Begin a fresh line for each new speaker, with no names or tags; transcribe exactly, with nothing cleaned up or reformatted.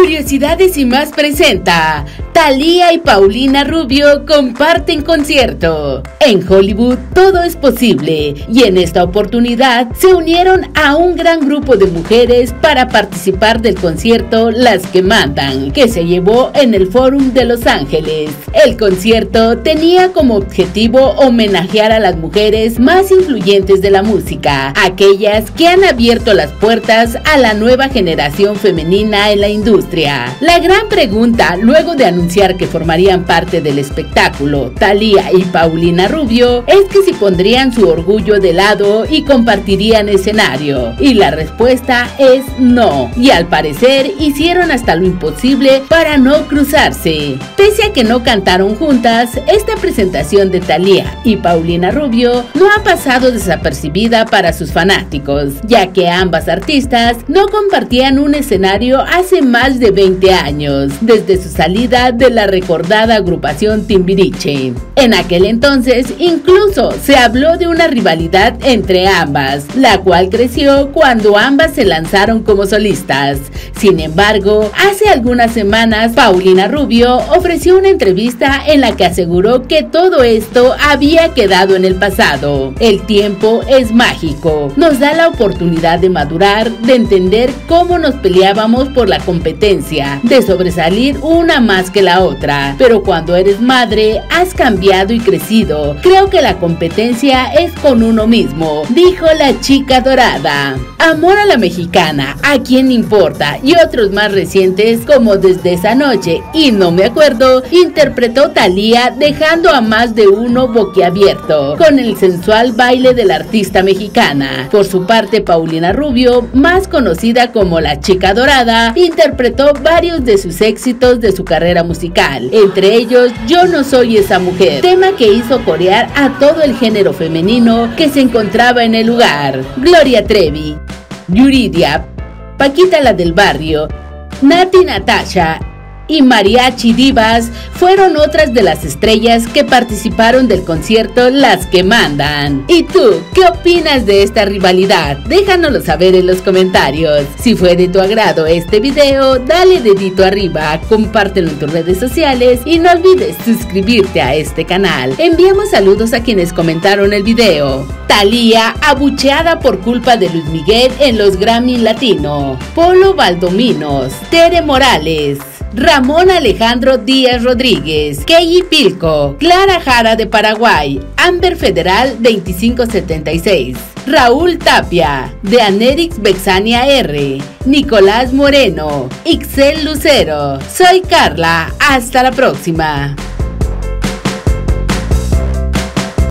Curiosidades y más presenta Thalía y Paulina Rubio comparten concierto. En Hollywood todo es posible y en esta oportunidad se unieron a un gran grupo de mujeres para participar del concierto Las que Mandan, que se llevó en el Forum de Los Ángeles. El concierto tenía como objetivo homenajear a las mujeres más influyentes de la música, aquellas que han abierto las puertas a la nueva generación femenina en la industria. La gran pregunta, luego de anunciar que formarían parte del espectáculo Thalía y Paulina Rubio, es que si pondrían su orgullo de lado y compartirían escenario. Y la respuesta es no. Y al parecer hicieron hasta lo imposible para no cruzarse. Pese a que no cantaron juntas, esta presentación de Thalía y Paulina Rubio no ha pasado desapercibida para sus fanáticos, ya que ambas artistas no compartían un escenario hace más de veinte años, desde su salida de la recordada agrupación Timbiriche. En aquel entonces incluso se habló de una rivalidad entre ambas, la cual creció cuando ambas se lanzaron como solistas. Sin embargo, hace algunas semanas Paulina Rubio ofreció una entrevista en la que aseguró que todo esto había quedado en el pasado. El tiempo es mágico, nos da la oportunidad de madurar, de entender cómo nos peleábamos por la competencia, de sobresalir una más que la otra, pero cuando eres madre has cambiado y crecido. Creo que la competencia es con uno mismo, dijo la chica dorada. Amor a la mexicana, a quién importa, y otros más recientes como Desde esa noche y No me acuerdo, interpretó Thalía dejando a más de uno boquiabierto con el sensual baile de la artista mexicana. Por su parte, Paulina Rubio, más conocida como la chica dorada, interpretó varios de sus éxitos de su carrera musical, entre ellos Yo no soy esa mujer, tema que hizo corear a todo el género femenino que se encontraba en el lugar. Gloria Trevi, Yuridia, Paquita la del Barrio, Nati Natasha y Mariachi Divas fueron otras de las estrellas que participaron del concierto Las que Mandan. ¿Y tú, qué opinas de esta rivalidad? Déjanoslo saber en los comentarios. Si fue de tu agrado este video, dale dedito arriba, compártelo en tus redes sociales y no olvides suscribirte a este canal. Enviamos saludos a quienes comentaron el video. Thalía abucheada por culpa de Luis Miguel en los Grammy Latino. Polo Valdominos, Tere Morales, Ramón Alejandro Díaz Rodríguez, Keyi Pilco, Clara Jara de Paraguay, Amber Federal veinticinco setenta y seis, Raúl Tapia, Deanerix Bexania R, Nicolás Moreno, Ixel Lucero. Soy Carla, hasta la próxima.